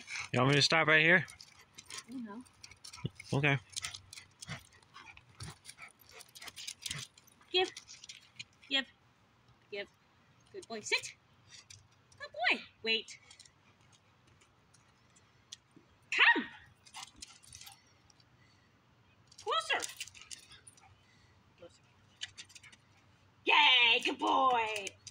You want me to stop right here? No. Okay. Give. Give. Give. Good boy. Sit. Good boy. Wait. Come. Closer. Closer. Yay, good boy.